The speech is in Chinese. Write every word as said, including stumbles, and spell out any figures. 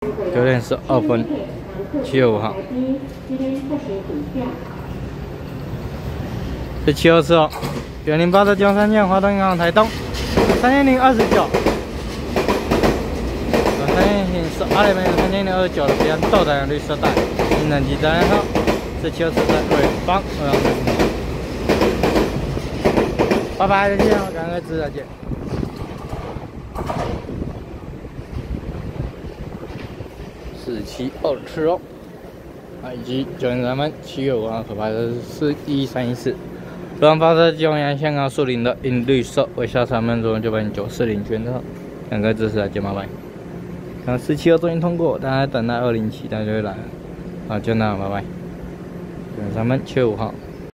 九点十二分，七月五号。是七二四哦，九零八的江三线，华东银行台东，三千零二十九。三千零是阿里面三千零二十九的，边豆的绿色带，新能机单号是七二四的瑞邦，拜拜，再见，感恩支持，再见。 四七二次哦，以及九点三分，七月五号可拍的是四一三一四，主航发射机红洋香港树林的银绿色，为下三分钟九百九四零圈套，两个支持来接麻烦。看四七二终于通过，大家等待二零七，大家就会来了。好，就那样，拜拜。九点三分，七月五号。